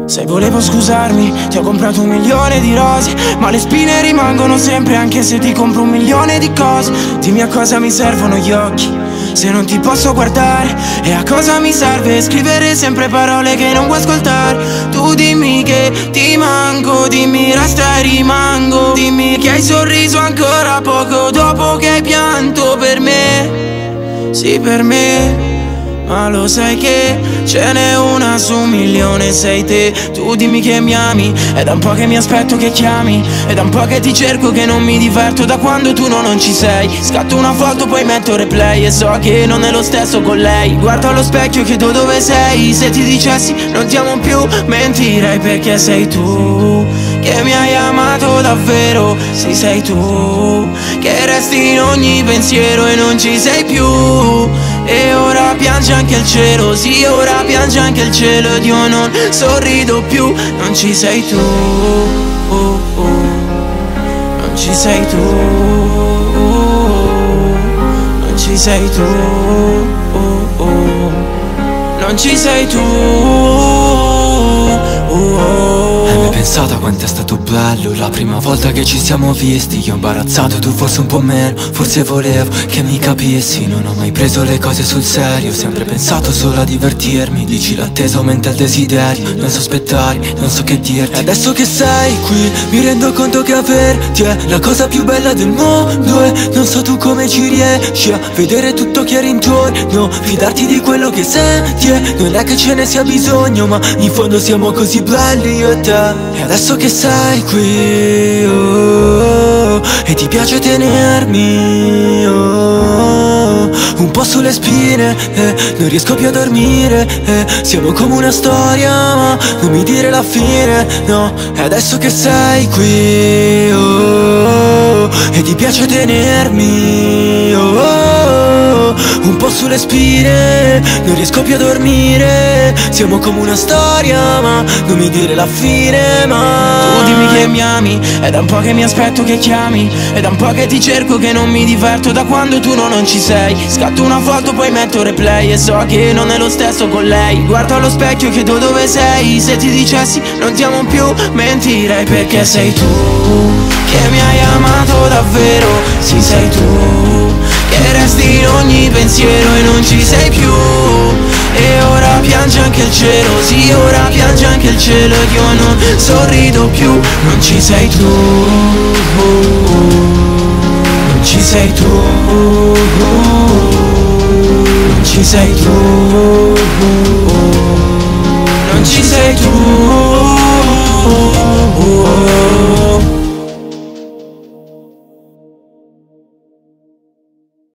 Se volevo scusarmi, ti ho comprato 1.000.000 di rose, ma le spine rimangono sempre anche se ti compro 1.000.000 di cose. Dimmi a cosa mi servono gli occhi se non ti posso guardare, e a cosa mi serve scrivere sempre parole che non vuoi ascoltare. Tu dimmi che ti manco, dimmi resta e rimango, dimmi che hai sorriso ancora poco dopo che hai pianto per me. Sì, per me. Ma lo sai che ce n'è una su 1.000.000, sei te. Tu dimmi che mi ami, è da un po' che mi aspetto che chiami, è da un po' che ti cerco che non mi diverto da quando tu non ci sei. Scatto una foto poi metto replay e so che non è lo stesso con lei. Guardo allo specchio e chiedo dove sei. Se ti dicessi non ti amo più mentirei, perché sei tu che mi hai amato davvero. Sì, sei tu che resti in ogni pensiero e non ci sei più. E ora piange anche il cielo, sì, ora piange anche il cielo ed io non sorrido più. Non ci sei tu, non ci sei tu, non ci sei tu, non ci sei tu. Hai mai pensato a quanto è stato bello la prima volta che ci siamo visti? Io imbarazzato, tu forse un po' meno, forse volevo che mi capissi. Non ho mai preso le cose sul serio, ho sempre pensato solo a divertirmi. Dici l'attesa aumenta il desiderio, non so aspettare, non so che dirti. E adesso che sei qui mi rendo conto che averti è la cosa più bella del mondo. E non so tu come ci riesci a vedere tutto chiaro intorno, fidarti di quello che senti. E non è che ce ne sia bisogno, ma in fondo siamo così belli io e te. E adesso che sei qui, oh, e ti piace tenermi, oh, un po' sulle spine, non riesco più a dormire, siamo come una storia ma non mi dire la fine, no. E adesso che sei qui, oh, e ti piace tenermi, oh, un po' sulle spine, non riesco più a dormire, siamo come una storia ma non mi dire la fine mai. Tu dimmi che mi ami, è da un po' che mi aspetto che chiami, è da un po' che ti cerco che non mi diverto da quando tu non ci sei. Scatto una foto poi metto replay e so che non è lo stesso con lei. Guardo allo specchio e chiedo dove sei. Se ti dicessi non ti amo più mentirei, perché sei tu che mi hai amato davvero. Sì, sei tu che resti in ogni pensiero e non ci sei più. E ora piange anche il cielo, sì, ora piange anche il cielo ed io non sorrido più. Non ci sei tu, non ci sei tu, non ci sei tu, non ci sei tu.